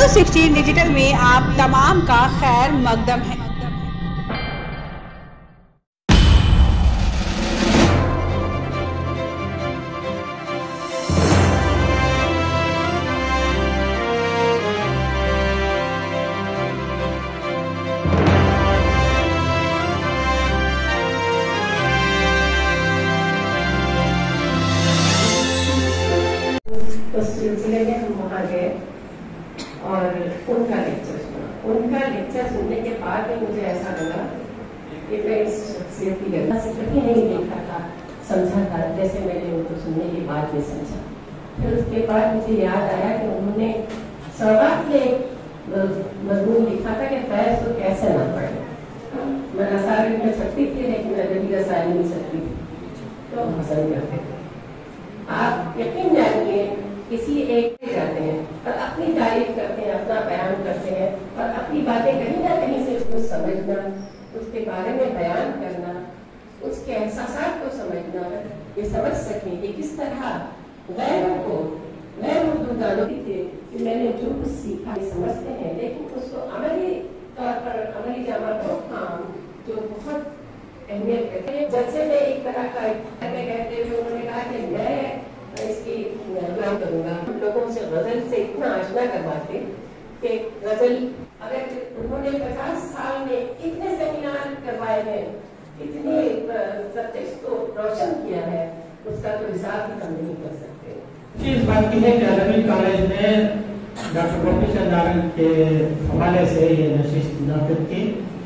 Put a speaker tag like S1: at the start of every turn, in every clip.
S1: News 16 digital में आप तमाम का खैर मकदम है।
S2: उस सिलसिले में हम वहाँ गए और उनका लेक्चर सुना। उनका लेक्चर सुनने के बाद में मुझे ऐसा लगा कि मैं इस शख्सियत की गणना से कभी नहीं देखा था, समझा था, जैसे मैंने उनको सुनने के बाद में समझा। फिर उसके बाद मुझे याद आया कि उन्होंने सवाल में मजमून लिखा था कि फैज तो कैसे ना पढ़े। मैं रसायन में सकती थी लेकिन अदबी रसायन नहीं सकती थी, तो पसंद करते थे। आप यकीन जानिए किसी एक पे जाते हैं और अपनी तारीफ करते हैं, अपना बयान करते हैं और अपनी बातें कहीं ना कहीं से उसको समझना, उसके बारे में बयान करना, उसके एहसासात को समझना, ये समझ सकें कि किस तरह गैरों को गैर उर्दू गानों थे कि मैंने जो कुछ सीखा समझते हैं, लेकिन उसको अमली तौर पर अमली जामा को काम जो बहुत अहमियत करते हैं। जैसे में एक तरह का कहते हुए उन्होंने कहा कि मैं इसकी नाम करूंगा, लोगों से गजल से इतना आशना करवाते कि गजल अगर उन्होंने 50 साल में इतने सेमिनार करवाए हैं, इतने सब्जेक्ट्स को रोशन किया है, उसका तो हिसाब भी हम नहीं कर सकते।
S3: इस बात की है कि अलमी कॉलेज में डॉक्टर गोपी चंद नारायण के हवाले से ये नशिस्त मुनाफिद की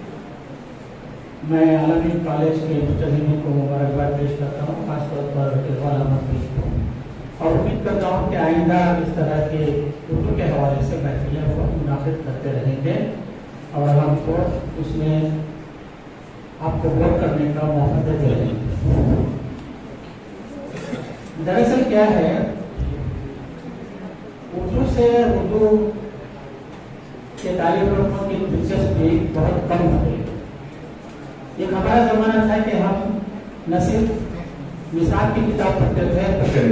S3: मैं अलमी कॉलेज के मुतज़िमीन को मुबारकबाद पेश करता हूँ, खासतौर पर इक़बाल अहमद को, और उम्मीद करता हूँ कि आइंदा इस तरह के उर्दू के हवाले से महफिलें वो मुनाफिद करते रहेंगे और हमको उसमें आपको गौर करने का मौका देते रहेंगे। दरअसल क्या है, उर्दू से उर्दू के तालिब इल्मों की दिलचस्पी बहुत कम हो गई। एक हमारा जमाना था कि हम न सिर्फ मिसाल की किताब पढ़ते थे।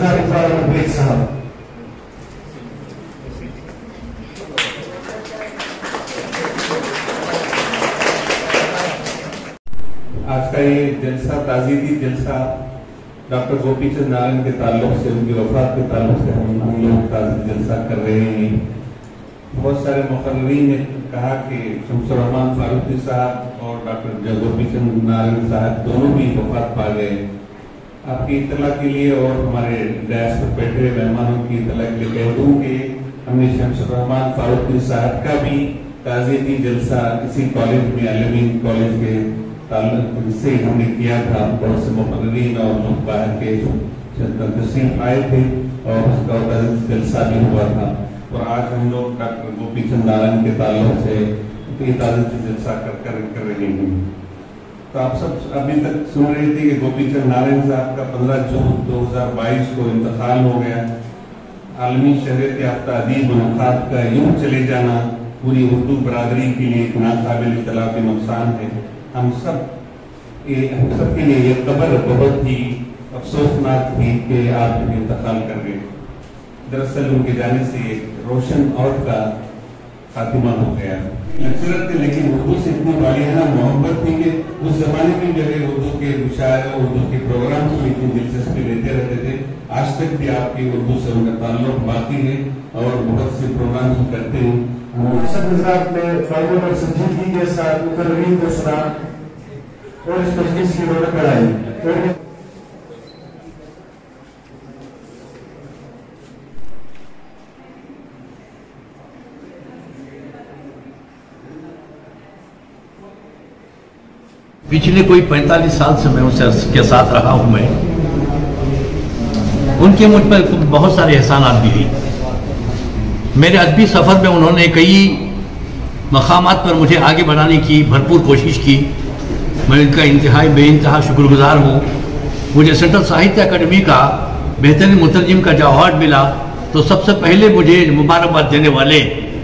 S4: आज का ये जलसा ताज़ीदी जलसा डॉक्टर गोपी चंद नारायण के ताल्लुक से, उनकी वफात के ताल्लुक से हम लोग ताज़ीदी जलसा कर रहे हैं। बहुत सारे मुक़र्रिरीन ने कहा कि शम्सुर रहमान फारूकी साहब और डॉक्टर गोपी चंद नारायण साहब दोनों भी वफात पा गए। आपकी इत्तला के लिए और हमारे डैश पर बैठे हुए मेहमानों की इत्तला के लिए कह दूं कि हमने शम्सुर रहमान फारूकी साहब का भी ताज़ीदी जलसा इसी कॉलेज में, अलमीन कॉलेज के ताल्लुक से हमने किया था। बहुत से मुक़र्रिरीन और लोग बाहर के तशरीफ आए थे और उसका ताज़ीदी जलसा भी हुआ था। और आज हम लोग डॉक्टर गोपी चंद नारायण के ताल्लुक से ताज़ीदी जलसा कर रहे हैं। तो आप सब अभी तक सुन रहे थे कि गोपी चंद नारायण साहब का 15 जून 2022 को इंतकाल हो गया। आलमी शहरत याफ्ता अदीब मुनक़ाद का यूं चले जाना पूरी उर्दू बरादरी के लिए एक नाक़ाबिल इतलाफ़ी नुकसान है। हम सबके लिए ये खबर बहुत ही अफसोसनाक थी कि आप इंतकाल कर गए। दरअसल उनके जाने से एक रोशन और का खातिमा हो गया। लेक्चरर थे लेकिन उर्दू से इतनी वालियाना मोहब्बत थी कि उस जमाने में जो है उर्दू के मुशायरे, उर्दू के प्रोग्राम में इतनी दिलचस्पी लेते रहते थे। आज तक भी आपकी उर्दू से उनका ताल्लुक बाकी है और बहुत से प्रोग्राम करते हैं।
S5: में फायदे और संजीदगी के साथ मुक़र्रिरीन को सुना और इस मजलिस की रौनक बढ़ाई।
S6: पिछले कोई 45 साल से मैं उसके साथ रहा हूं। मैं उनके मुझ पर बहुत सारे एहसानात भी हुई। मेरे अदबी सफ़र में उन्होंने कई मकामात पर मुझे आगे बढ़ाने की भरपूर कोशिश की। मैं इनका इंतहाई बेइंतहा शुक्रगुजार हूँ। मुझे सेंट्रल साहित्य अकादमी का बेहतरीन मुतरजिम का जो अवार्ड मिला तो सबसे पहले मुझे मुबारकबाद देने वाले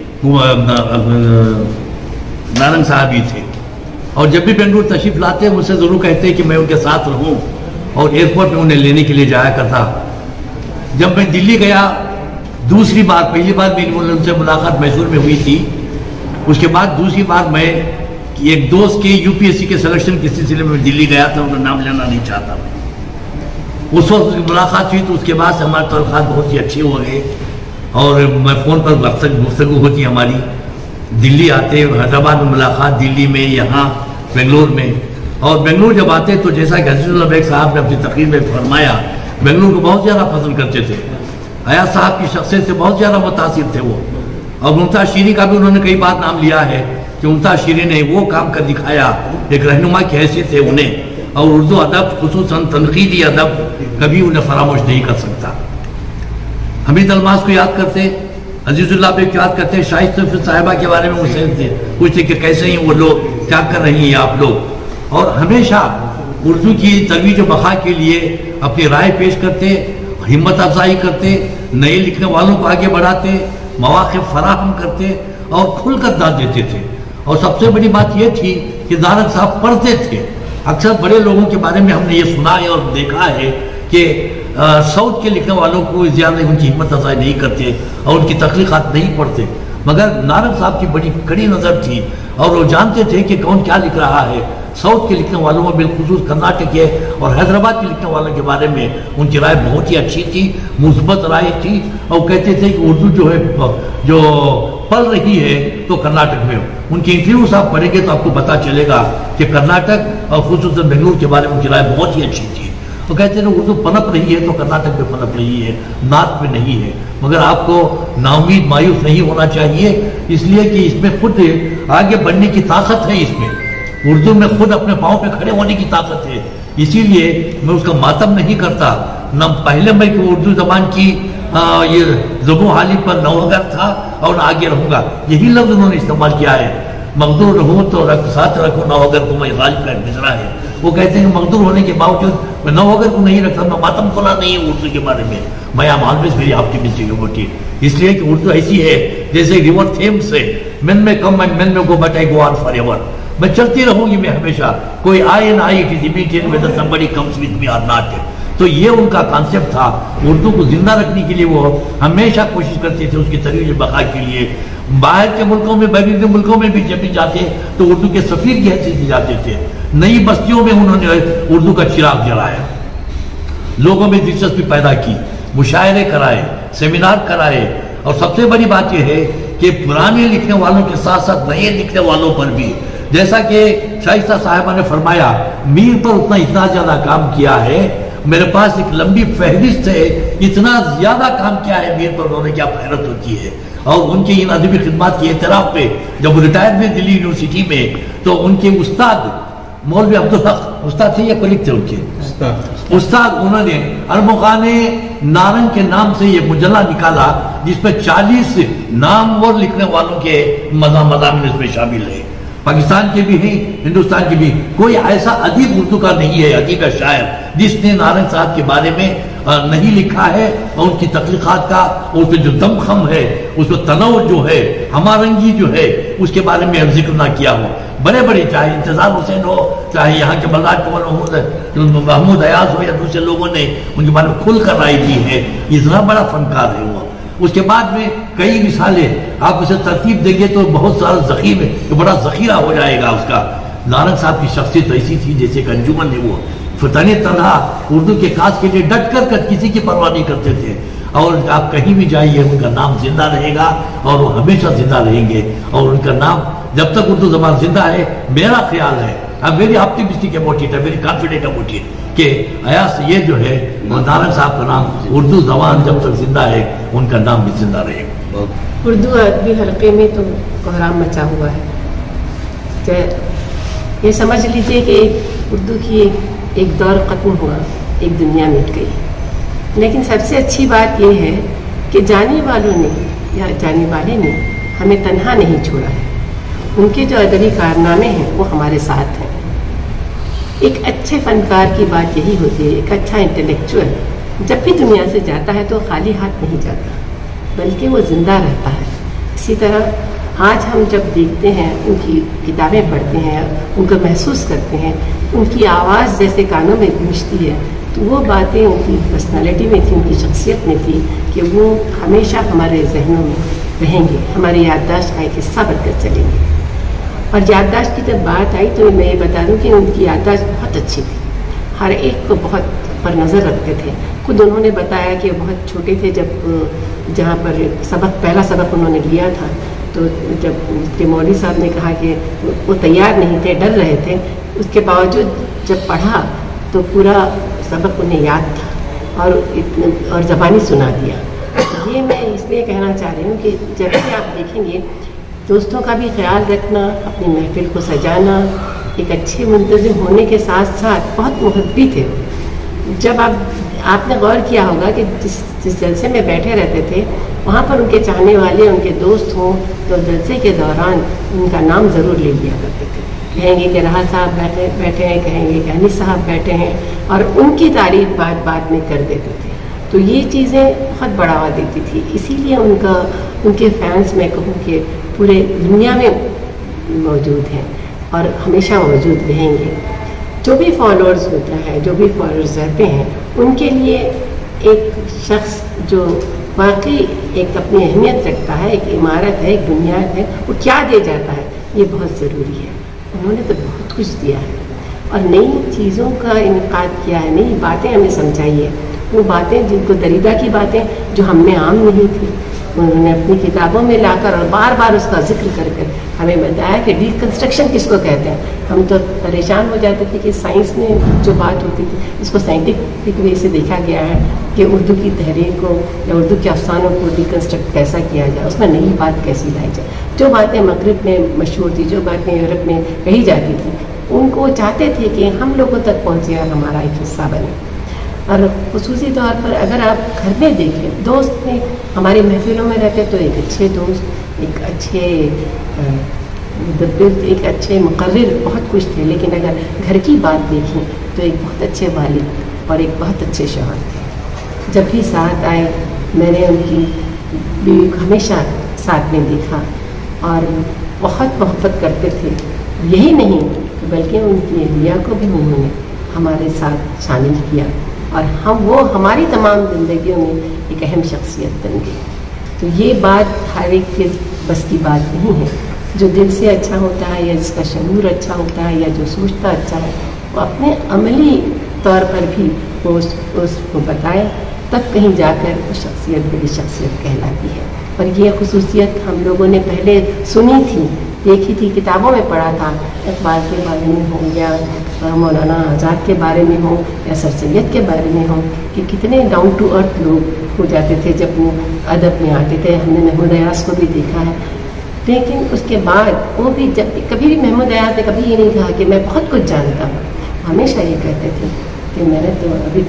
S6: नारंग साहब ही थे। और जब भी बेंगलुरु तशरीफ लाते हैं मुझसे ज़रूर कहते हैं कि मैं उनके साथ रहूं और एयरपोर्ट में उन्हें लेने के लिए जाया करता। जब मैं दिल्ली गया दूसरी बार, पहली बार मेरी उनसे मुलाकात मैसूर में हुई थी, उसके बाद दूसरी बार मैं एक दोस्त के यूपीएससी के सिलेक्शन के सिलसिले में दिल्ली गया था, उनका नाम लेना नहीं चाहता मैं। उस वक्त मुलाकात हुई तो उसके बाद से हमारे ताल्लुकात बहुत ही अच्छे हो गए और मैं फ़ोन पर गुफ्तगू होती हमारी। दिल्ली आते, हैदराबाद में मुलाकात, दिल्ली में, यहाँ बेंगलोर में। और बेंगलोर जब आते तो जैसा कि अजीजुल्लाह बेग साहब ने अपनी तकरीर में फरमाया, बेंगलोर को बहुत ज़्यादा पसंद करते थे। अयाज साहब की शख्सियत से बहुत ज़्यादा मुतासिर थे वो। और मुमताज़ शीरी का भी उन्होंने कई बार नाम लिया है कि मुमताज़ शीरी ने वो काम कर दिखाया, एक रहनुमा की हैसियत है उन्हें, और उर्दू अदब खुसूसन तनकीदी अदब कभी उन्हें फरामोश नहीं कर सकता। हमीद अलमास को याद करते, अजीजुल्लाह बेग को याद करते, शाइस्ता साहिबा के बारे में उनसे पूछते कि कैसे हैं वो लोग, क्या कर रही हैं आप लोग। और हमेशा उर्दू की तरवीज बखा के लिए अपनी राय पेश करते, हिम्मत अफजाई करते, नए लिखने वालों को आगे बढ़ाते, मौक़े फराहम करते और खुलकर दाद देते थे। और सबसे बड़ी बात यह थी कि दारक साहब पढ़ते थे। अक्सर बड़े लोगों के बारे में हमने ये सुना है और देखा है कि साउथ के लिखने वालों को ज़्यादा उनकी हिम्मत अफजाई नहीं करते और उनकी तख्लीक़ात नहीं पढ़ते, मगर नारंग साहब की बड़ी कड़ी नज़र थी और वो जानते थे कि कौन क्या लिख रहा है। साउथ के लिखने वालों में बिलखुसूस कर्नाटक के और हैदराबाद के लिखने वालों के बारे में उनकी राय बहुत ही अच्छी थी, मुस्बत राय थी। और कहते थे कि उर्दू जो है जो पल रही है तो कर्नाटक में। उनकी इंटरव्यूज आप पढ़ेंगे तो आपको पता चलेगा कि कर्नाटक और खुसूसन बेंगलुरु के बारे में उनकी राय बहुत ही अच्छी थी। तो कहते हैं उर्दू पनप रही है तो कर्नाटक में पनप रही है, नॉर्थ में नहीं है। मगर आपको नाउमीद मायूस नहीं होना चाहिए, इसलिए कि इसमें खुद आगे बढ़ने की ताकत है। इसमें उर्दू में खुद अपने पाँव पे खड़े होने की ताकत है, इसीलिए मैं उसका मातम नहीं करता। न पहले मैं उर्दू जबान की ये ज़ुबो हाली पर नौगर था और आगे रहूँगा, यही लफ्ज़ उन्होंने इस्तेमाल किया है। मकदूर रहूँ तो साथ रखो नौगर को, मैं गालिब का मिसरा है। वो कहते हैं मकदूर होने के बावजूद मैं नौगर को नहीं रखता, मैं मातम खोला नहीं है उर्दू के बारे में। मैं am always very optimistic about it, इसलिए कि उर्दू ऐसी है जैसे रिवर थेम्स है, men may come and men may go but I go on forever। मैं चलती रहूंगी मैं हमेशा, कोई आए ना आए, it is immediate whether somebody comes with me or not। तो ये उनका कॉन्सेप्ट था। उर्दू को जिंदा रखने के लिए वो हमेशा कोशिश करते थे, उसकी तरीक़ बका के लिए। बाहर के मुल्कों में, बैरून मुल्कों में भी जब भी जाते तो उर्दू के सफ़ीर की हैसियत से जाते थे। नई बस्तियों में उन्होंने उर्दू का चिराग जलाया, लोगों में दिलचस्पी पैदा की, मुशायरे कराए, सेमिनार कराए। और सबसे बड़ी बात यह है कि पुराने लिखने वालों के साथ साथ नए लिखने वालों पर भी, जैसा कि शाइस्ता साहिबा ने फरमाया, मीर पर इतना ज़्यादा काम किया है, मेरे पास एक लंबी फहरिस्त है, इतना ज़्यादा काम किया है मीर पर, उन्होंने क्या हैरत होती है। और उनकी इन अदबी खिदमत के एतराफ़ पे जब रिटायर हुए दिल्ली यूनिवर्सिटी में, तो उनके उस्ताद मौलवी अब्दुल हक उस्ताद थे या कोलिग थे उनके उस्ताद, उन्होंने अरमुगाने नारंग के नाम से ये मुजल्ला निकाला जिसमें 40 नामवर लिखने वालों के मज़ामिन इसमें शामिल है। पाकिस्तान के भी हैं, हिंदुस्तान के भी। कोई ऐसा अदीब उर्दू का नहीं है, अदीब शायर, जिसने नारंग साहब के बारे में नहीं लिखा है और उनकी तख्लीक़ात का, उसमें जो दमखम है, उसमें तनव जो है, हमारंगी जो है, उसके बारे में जिक्र ना किया हो। बड़े बड़े, चाहे इंतज़ार हुसैन हो, चाहे यहाँ के बलराज कुंवर महमूद अयाज हो या दूसरे लोगों ने उनके बारे में खुल कर राय दी है। इतना बड़ा फनकार है वो। उसके बाद में कई मिसालें आप उसे तरतीब देंगे तो बहुत सारा ज़ख़ीर है, बड़ा ज़ख़ीरा हो जाएगा उसका। नारंग साहब की शख्सियत ऐसी थी जैसे कि अंजुमन है, वो फतने तनहा उर्दू के काज के लिए डट कर किसी की परवाह नहीं करते थे। और आप कहीं भी जाइए उनका नाम जिंदा रहेगा और वो हमेशा जिंदा रहेंगे। और उनका नाम जब तक उर्दू ज़बान जिंदा है, मेरा ख्याल है, I am very optimistic about it, I am very confident about it, कि अयास ये जो है नारंग साहब का नाम उर्दू ज़बान जब तक जिंदा है उनका नाम भी जिंदा रहेगा।
S2: उर्दू अदबी हल्के में तो कोहराम मचा हुआ है। ये समझ लीजिए कि उर्दू की एक दौर ख़त्म हुआ, एक दुनिया मिट गई। लेकिन सबसे अच्छी बात यह है कि जाने वालों ने या जाने वाले ने हमें तन्हा नहीं छोड़ा है। उनके जो अदबी कारनामे हैं वो हमारे साथ हैं। एक अच्छे फनकार की बात यही होती है, एक अच्छा इंटेलेक्चुअल जब भी दुनिया से जाता है तो खाली हाथ नहीं जाता, बल्कि वो जिंदा रहता है। इसी तरह आज हम जब देखते हैं, उनकी किताबें पढ़ते हैं, उनको महसूस करते हैं, उनकी आवाज़ जैसे कानों में गूंजती है, तो वो बातें उनकी पर्सनालिटी में थी, उनकी शख्सियत में थी कि वो हमेशा हमारे जहनों में रहेंगे, हमारी याददाश्त का एक हिस्सा बनकर चलेंगे। और याददाश्त की जब बात आई तो मैं ये बता दूं कि उनकी याददाश्त बहुत अच्छी थी, हर एक को बहुत पर नज़र रखते थे। खुद उन्होंने बताया कि बहुत छोटे थे जब जहाँ पर पहला सबक उन्होंने लिया था, तो जब उसके मौलवी साहब ने कहा कि वो तैयार नहीं थे, डर रहे थे, उसके बावजूद जब पढ़ा तो पूरा सबक उन्हें याद था और ज़बानी सुना दिया। ये मैं इसलिए कहना चाह रही हूँ कि जब भी आप देखेंगे दोस्तों का भी ख्याल रखना, अपनी महफिल को सजाना, एक अच्छे मुंतज़िम होने के साथ साथ बहुत मुहब्बी थे। जब आपने गौर किया होगा कि जिस जलसे में बैठे रहते थे वहाँ पर उनके चाहने वाले, उनके दोस्त हों तो जलसे के दौरान उनका नाम ज़रूर ले लिया करते थे। कहेंगे कि राहत साहब बैठे हैं, कहेंगे कि अनीस साहब बैठे हैं, और उनकी तारीफ बात में कर देते थे। तो ये चीज़ें बहुत बढ़ावा देती थी। इसीलिए उनके फैंस मैं कहूँ कि पूरे दुनिया में मौजूद हैं और हमेशा मौजूद रहेंगे। जो भी फॉलोअर्स होता है, जो भी फॉलोअर्स रहते हैं, उनके लिए एक शख्स जो वाकई एक अपनी अहमियत रखता है, एक इमारत है, एक बुनियाद है, वो क्या दे जाता है, ये बहुत ज़रूरी है। उन्होंने तो बहुत कुछ दिया है और नई चीज़ों का इनकाद किया है, नई बातें हमें समझाई है, वो बातें जिनको दरीदा की बातें जो हम में आम नहीं थी, उन्होंने अपनी किताबों में लाकर और बार बार उसका जिक्र कर हमें बताया कि डिकंस्ट्रक्शन किसको कहते हैं। हम तो परेशान हो जाते थे कि साइंस में जो बात होती थी इसको साइंटिफिक वे से देखा गया है कि उर्दू की तहरीर को या उर्दू के अफसानों को डिकंस्ट्रक्ट कैसा किया जाए, उसमें नई बात कैसी लाई जाए। जो बातें मगरिब में मशहूर थी, जो बातें यूरोप में कही जाती थी, उनको चाहते थे कि हम लोगों तक पहुँचे और हमारा एक हिस्सा बने। और ख़ुसूसी तौर पर अगर आप घर में देखें, दोस्त में हमारी महफिलों में रहते तो एक अच्छे दोस्त, एक अच्छे मुकर्रिर बहुत कुछ थे, लेकिन अगर घर की बात देखें तो एक बहुत अच्छे वालिद और एक बहुत अच्छे शौहर थे। जब भी साथ आए मैंने उनकी बीवी को हमेशा साथ में देखा और बहुत मोहब्बत करते थे। यही नहीं बल्कि उनकी अहलिया को भी उन्होंने हमारे साथ शामिल किया और वो हमारी तमाम ज़िंदगियों में एक अहम शख्सियत बन गई। तो ये बात हर एक के बस की बात नहीं है। जो दिल से अच्छा होता है या जिसका शऊर अच्छा होता है या जो सोचता अच्छा है, वो अपने अमली तौर पर भी वो उसको बताए, तब कहीं जाकर वो शख्सियत बड़ी शख्सियत कहलाती है। और ये खुसूसियत हम लोगों ने पहले सुनी थी, देखी थी, किताबों में पढ़ा था, इकबाल के बारे में हो या मौलाना आज़ाद के बारे में हो या सर सैयद के बारे में हो कि कितने डाउन टू अर्थ लोग हो जाते थे जब वो अदब में आते थे। हमने महमूद अयाज को भी देखा है, लेकिन उसके बाद वो भी जब कभी भी महमूद अयाज ने कभी ये नहीं कहा कि मैं बहुत कुछ जानता हूँ, हमेशा ये कहते थे कि मैंने तो अभी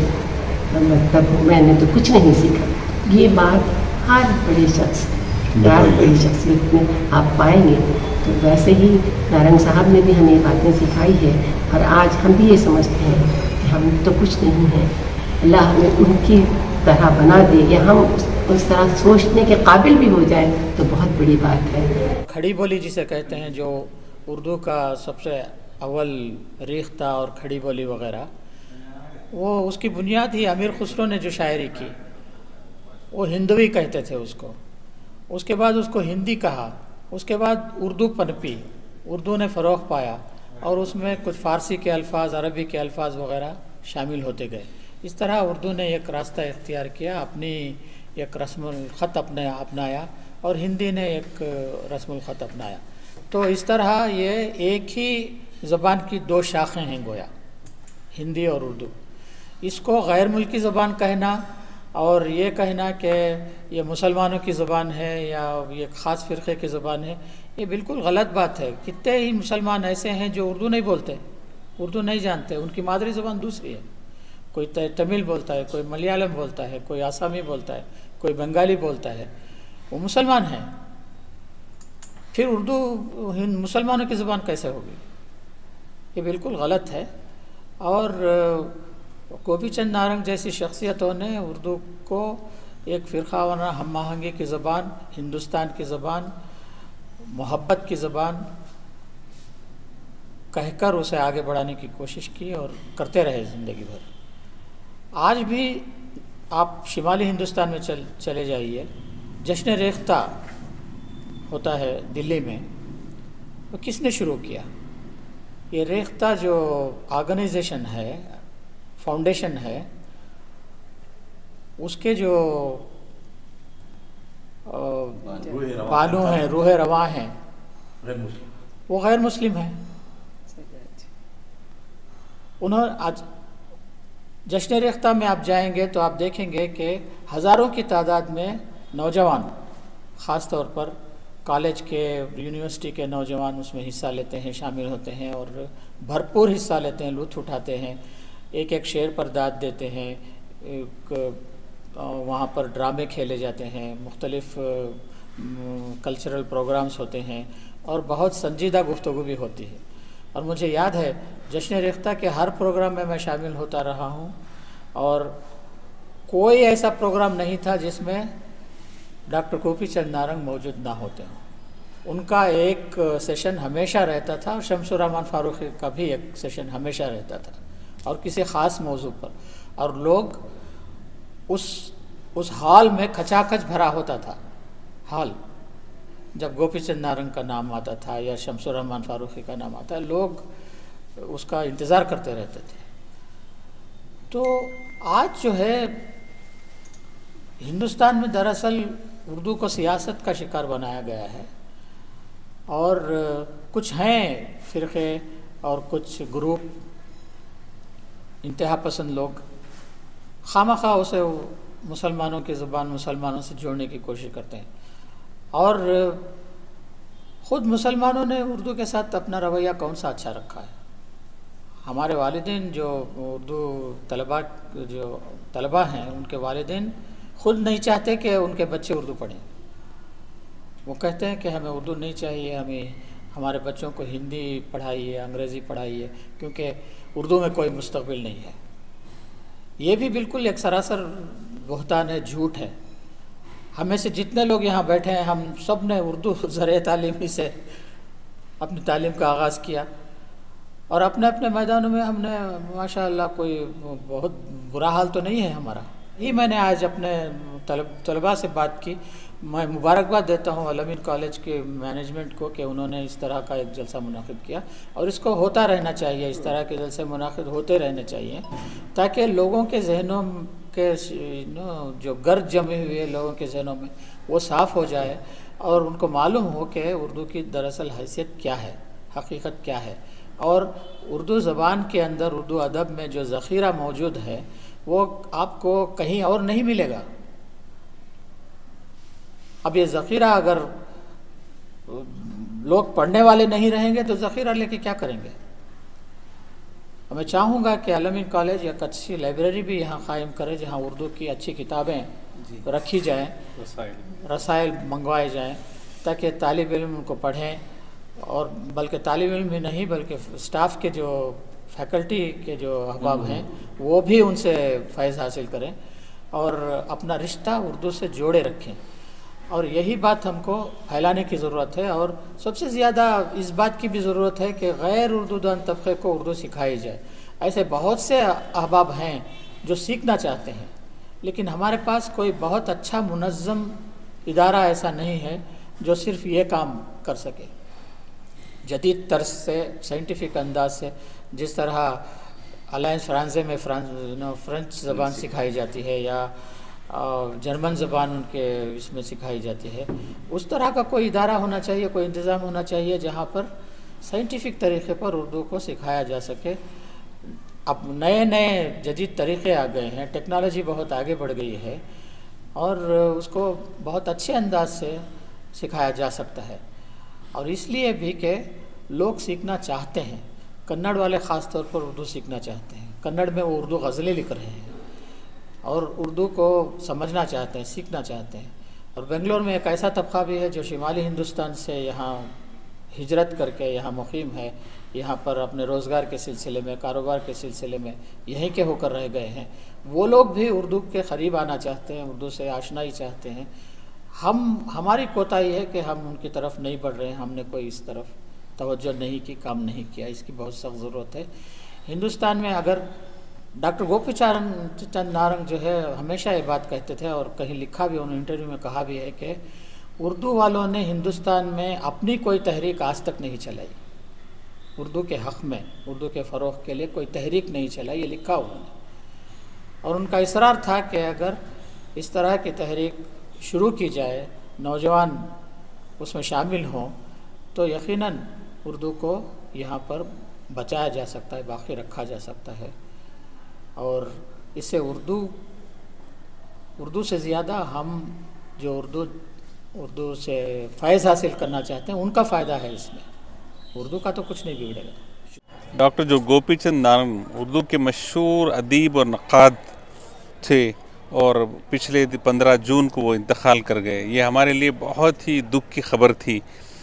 S2: तक मतलब मैंने तो कुछ नहीं सीखा। ये बात हर बड़े शख्स, हर बड़ी शख्सियत में आप पाएंगे। तो वैसे ही नारंग साहब ने भी हमें ये बातें सिखाई है और आज हम भी ये समझते हैं कि हम तो कुछ नहीं हैं, अल्लाह हमें उनकी तरह बना दे या हम उस तरह सोचने के काबिल भी हो जाए तो बहुत बड़ी बात है।
S7: खड़ी बोली जिसे कहते हैं, जो उर्दू का सबसे अव्वल रेख्ता और खड़ी बोली वगैरह, वो उसकी बुनियाद ही अमीर खुसरो ने जो शायरी की वो हिंदवी कहते थे उसको। उसके बाद उसको हिंदी कहा, उसके बाद उर्दू पनपी, उर्दू ने फ़रोग़ पाया और उसमें कुछ फ़ारसी के अल्फाज, अरबी के अल्फाज वगैरह शामिल होते गए। इस तरह उर्दू ने एक रास्ता इख्तियार किया, अपनी एक रस्मुल ख़त अपनाया और हिंदी ने एक रस्मुल ख़त अपनाया। तो इस तरह ये एक ही ज़बान की दो शाखें हैं गोया, हिंदी और उर्दू। इसको गैर मुल्की ज़बान कहना और ये कहना कि ये मुसलमानों की ज़बान है या ये ख़ास फ़िरक़े की ज़बान है, ये बिल्कुल गलत बात है। कितने ही मुसलमान ऐसे हैं जो उर्दू नहीं बोलते, उर्दू नहीं जानते, उनकी मादरी ज़बान दूसरी है। कोई तमिल बोलता है, कोई मलयालम बोलता है, कोई आसामी बोलता है, कोई बंगाली बोलता है, वो मुसलमान हैं। फिर उर्दू मुसलमानों की ज़बान कैसे होगी? ये बिल्कुल गलत है। और गोपी चंद नारंग जैसी शख्सियतों ने उर्दू को एक फ़िरक़ा वाराना हम आहंगी की ज़बान, हिंदुस्तान की ज़बान, मोहब्बत की ज़बान कहकर उसे आगे बढ़ाने की कोशिश की और करते रहे ज़िंदगी भर। آج بھی آپ شمالی ہندوستان میں چلے جائیے، جشن ریختہ ہوتا ہے دلی میں، تو کس نے شروع کیا؟ یہ ریختہ جو آرگنائزیشن ہے، فاؤنڈیشن ہے، اس کے جو بانو ہیں، روح رواں ہیں، وہ غیر مسلم ہیں۔ آج جشن ریختہ میں آپ جائیں گے تو آپ دیکھیں گے کہ ہزاروں کی تعداد میں نوجوان، خاص طور پر کالج کے، یونیورسٹی کے نوجوان اس میں حصہ لیتے ہیں، شامل ہوتے ہیں اور بھرپور حصہ لیتے ہیں، لطف اٹھاتے ہیں، ایک ایک شعر پر داد دیتے ہیں، وہاں پر ڈرامے کھیلے جاتے ہیں، مختلف کلچرل پروگرامز ہوتے ہیں اور بہت سنجیدہ گفتگو بھی ہوتی ہے۔ اور مجھے یاد ہے جشن ریختہ کے ہر پروگرام میں میں شامل ہوتا رہا ہوں، اور کوئی ایسا پروگرام نہیں تھا جس میں ڈاکٹر گوپی چند نارنگ موجود نہ ہوتے ہوں۔ ان کا ایک سیشن ہمیشہ رہتا تھا، اور شمس الرحمن فاروقی کا بھی ایک سیشن ہمیشہ رہتا تھا، اور کسی خاص موضوع پر، اور لوگ اس ہال میں کھچا کھچ بھرا ہوتا تھا۔ ہال جب گوپی چند نارنگ کا نام آتا تھا یا شمس الرحمن فاروقی کا نام آتا ہے، لوگ اس کا انتظار کرتے رہتے تھے۔ تو آج جو ہے ہندوستان میں دراصل اردو کو سیاست کا شکار بنایا گیا ہے، اور کچھ ہیں فرقے اور کچھ گروپ انتہا پسند لوگ خواہ اسے مسلمانوں کی زبان، مسلمانوں سے جوڑنے کی کوشش کرتے ہیں، اور خود مسلمانوں نے اردو کے ساتھ اپنا رویہ کون سا اچھا رکھا ہے؟ ہمارے والدین جو اردو طلباء ہیں، ان کے والدین خود نہیں چاہتے کہ ان کے بچے اردو پڑھیں۔ وہ کہتے ہیں کہ ہمیں اردو نہیں چاہیے، ہمارے بچوں کو ہندی پڑھائیے، انگریزی پڑھائیے، کیونکہ اردو میں کوئی مستقبل نہیں ہے۔ یہ بھی بالکل ایک سراسر بہتان ہے، جھوٹ ہے۔ ہمیں سے جتنے لوگ یہاں بیٹھے ہیں، ہم سب نے اردو ذریعہ تعلیمی سے اپنی تعلیم کا آغاز کیا، اور اپنے اپنے میدانوں میں ہم نے ماشاء اللہ کوئی بہت برا حال تو نہیں ہے ہمارا۔ یہ میں نے آج اپنے طلباء سے بات کی، میں مبارکباد دیتا ہوں الامین کالج کے مینجمنٹ کو کہ انہوں نے اس طرح کا ایک جلسہ منعقد کیا، اور اس کو ہوتا رہنا چاہیے، اس طرح کے جلسے منعقد ہوتے رہنے چاہیے، تاکہ لوگوں کے ذہنوں کے جو گرد جمے ہوئے لوگوں کے ذہنوں میں وہ صاف ہو جائے، اور ان کو معلوم ہو کہ اردو کی دراصل حیثیت کیا ہے، حقیقت کیا ہے، اور اردو زبان کے اندر، اردو ادب میں جو ذخیرہ موجود ہے وہ آپ کو کہیں اور نہیں ملے گا۔ اب یہ ذخیرہ اگر لوگ پڑھنے والے نہیں رہیں گے تو ذخیرہ لے کے کیا کریں گے؟ میں چاہوں گا کہ الامین کالج یا اچھی لائبریری بھی یہاں قائم کرے، جہاں اردو کی اچھی کتابیں رکھی جائیں، رسائل منگوائے جائیں، تاکہ طالب علم ان کو پڑھیں، اور بلکہ طالب علم ہی نہیں بلکہ اسٹاف کے جو فیکلٹی کے جو احباب ہیں وہ بھی ان سے فیض حاصل کریں، اور اپنا رشتہ اردو سے جوڑے رکھیں۔ اور یہی بات ہم کو پھیلانے کی ضرورت ہے، اور سب سے زیادہ اس بات کی بھی ضرورت ہے کہ غیر اردو دان طبقے کو اردو سکھائی جائے۔ ایسے بہت سے احباب ہیں جو سیکھنا چاہتے ہیں، لیکن ہمارے پاس کوئی بہت اچھا منظم ادارہ ایسا نہیں ہے جو صرف یہ کام کر سکے۔ جدید طرز سے، سائنٹیفک انداز سے، جس طرح الائنس فرانسے میں فرینچ زبان سکھائی جاتی ہے، یا جرمن زبان ان کے اس میں سکھائی جاتی ہے، اس طرح کا کوئی ادارہ ہونا چاہیے، کوئی انتظام ہونا چاہیے جہاں پر سائنٹیفک طریقے پر اردو کو سکھایا جا سکے۔ اب نئے نئے جدید طریقے آ گئے ہیں، ٹیکنالوجی بہت آگے بڑھ گئی ہے، اور اس کو بہت اچھے انداز سے سکھایا جا سکتا ہے، اور اس لیے بھی کہ لوگ سیکھنا چاہتے ہیں۔ کنڑ والے خاص طور پر اردو سیکھنا چاہتے ہیں، کنڑ میں وہ اردو غزلیں لکھ رہے ہیں، اور اردو کو سمجھنا چاہتے ہیں، سیکھنا چاہتے ہیں۔ اور بنگلور میں ایک ایسا طبقہ بھی ہے جو شمالی ہندوستان سے یہاں ہجرت کر کے یہاں مقیم ہے، یہاں پر اپنے روزگار کے سلسلے میں، کاروبار کے سلسلے میں یہیں کے ہو کر رہ گئے ہیں۔ وہ لوگ بھی اردو کے قریب آنا چاہتے ہیں، اردو سے آشنائی چاہتے ہیں۔ ہماری کوتاہی ہے کہ ہم ان کی طرف نہیں بڑھ رہے ہیں، ہم نے کوئی اس طرف توجہ نہیں کی، کام نہیں کیا، اس کی بہت سخت ضرورت ہے۔ ہندوستان میں اگر डॉक्टर गोपी चंद नारंग जो है हमेशा ये बात कहते थे और कहीं लिखा भी, उन्होंने इंटरव्यू में कहा भी है कि उर्दू वालों ने हिंदुस्तान में अपनी कोई तहरीक आज तक नहीं चलाई, उर्दू के हक़ में, उर्दू के फ़रोग़ के लिए कोई तहरीक नहीं चलाई, ये लिखा उन्होंने। और उनका इसरार था कि अगर इस तरह की तहरीक शुरू की जाए, नौजवान उसमें शामिल हों, तो यकीनन उर्दू को यहाँ पर बचाया जा सकता है, बाकी रखा जा सकता है। और इससे उर्दू से ज़्यादा हम जो उर्दू से फ़ैज़ हासिल करना चाहते हैं उनका फ़ायदा है इसमें, उर्दू का तो कुछ नहीं बिगड़ेगा।
S8: डॉक्टर जो गोपी चंद नारंग उर्दू के मशहूर अदीब और नक़ाद थे और पिछले 15 जून को वो इंतकाल कर गए, ये हमारे लिए बहुत ही दुख की खबर थी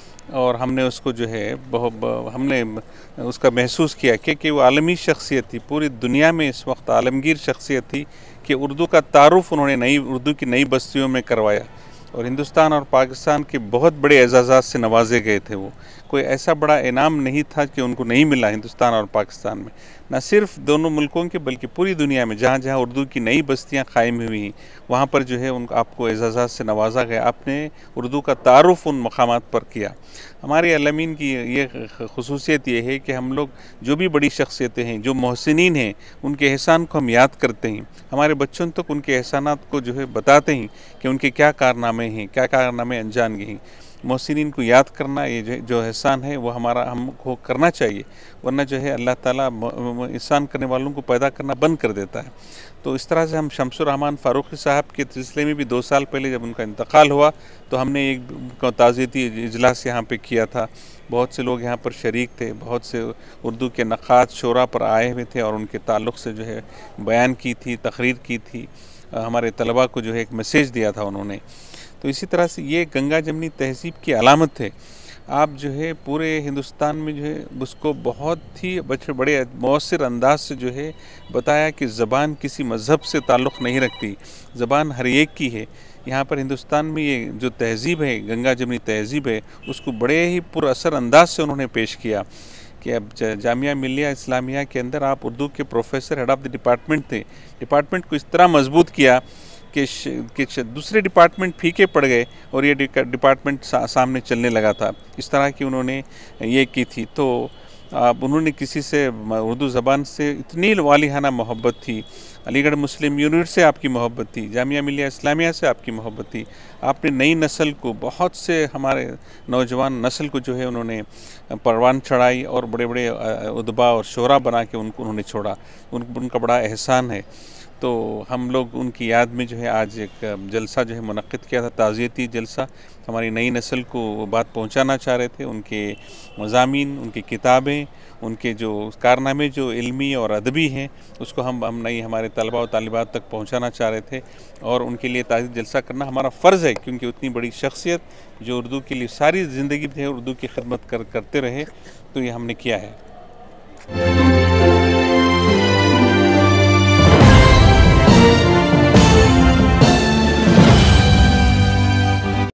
S8: और हमने उसको जो है हमने उसका महसूस किया क्योंकि वो आलमी शख्सियत थी, पूरी दुनिया में इस वक्त आलमगीर शख्सियत थी कि उर्दू का तारुफ उन्होंने उर्दू की नई बस्तियों में करवाया और हिंदुस्तान और पाकिस्तान के बहुत बड़े एजाज़ात से नवाजे गए थे। वो कोई ऐसा बड़ा इनाम नहीं था कि उनको नहीं मिला हिंदुस्तान और पाकिस्तान में, न सिर्फ दोनों मुल्कों के बल्कि पूरी दुनिया में जहाँ जहाँ उर्दू की नई बस्तियाँ कायम हुई वहाँ पर जो है उनको आपको एजाज़ात से नवाजा गया, आपने उर्दू का तारुफ उन मकामात पर किया। हमारे अलमीन की ये खसूसियत ये है कि हम लोग जो भी बड़ी शख्सियतें हैं, जो मोहसिनीन हैं, उनके एहसान को हम याद करते हैं, हमारे बच्चों तक उनके एहसानात को जो है बताते हैं कि उनके क्या कारनामे हैं, क्या कारनामे अंजाम गए हैं। मोहसिनीन को याद करना ये जो एहसान है वो हमको करना चाहिए, वरना जो है अल्लाह ताला एहसान करने वालों को पैदा करना बंद कर देता है। तो इस तरह से हम शमसुर रहमान फ़ारूक़ी साहब के सिलसिले में भी 2 साल पहले जब उनका इंतकाल हुआ तो हमने एक ताज़ियती इजलास यहाँ पे किया था। बहुत से लोग यहाँ पर शरीक थे, बहुत से उर्दू के नक़ाद शोरा पर आए हुए थे और उनके ताल्लुक़ से जो है बयान की थी, तकरीर की थी, हमारे तलबा को जो है एक मैसेज दिया था उन्होंने। तो इसी तरह से ये गंगा जमनी तहज़ीब की अलामत है। आप जो है पूरे हिंदुस्तान में जो है उसको बहुत ही बड़े मौसर अंदाज से जो है बताया कि ज़बान किसी मज़हब से ताल्लुक़ नहीं रखती, ज़बान हर एक की है। यहाँ पर हिंदुस्तान में ये जो तहज़ीब है, गंगा जमनी तहज़ीब है, उसको बड़े ही पुरअसर अंदाज से उन्होंने पेश किया कि अब जामिया मिलिया इस्लामिया के अंदर आप उर्दू के professor head of the department थे, डिपार्टमेंट को इस तरह मजबूत किया कि दूसरे डिपार्टमेंट फीके पड़ गए और ये डिपार्टमेंट सामने चलने लगा था। इस तरह की उन्होंने ये की थी। तो उन्होंने किसी से उर्दू ज़बान से इतनी वालिहाना मोहब्बत थी, अलीगढ़ मुस्लिम यूनिवर्सिटी से आपकी मोहब्बत थी, जामिया मिलिया इस्लामिया से आपकी मोहब्बत थी। आपने नई नस्ल को, बहुत से हमारे नौजवान नस्ल को जो है उन्होंने परवान चढ़ाई और बड़े बड़े उदबा और शोरा बना के उन्होंने छोड़ा, उनका बड़ा एहसान है। तो हम लोग उनकी याद में जो है आज एक जलसा जो है मुनक़्क़िद किया था, ताज़ियती जलसा। हमारी नई नस्ल को वो बात पहुंचाना चाह रहे थे, उनके मज़ामीन, उनकी किताबें, उनके जो कारनामे जो इल्मी और अदबी हैं उसको हम नई हमारे तलबा और तालिबात तक पहुंचाना चाह रहे थे और उनके लिए ताज़ियती जलसा करना हमारा फ़र्ज़ है, क्योंकि उतनी बड़ी शख्सियत जो उर्दू के लिए सारी ज़िंदगी जो है उर्दू की खिदमत करते रहे, तो ये हमने किया है।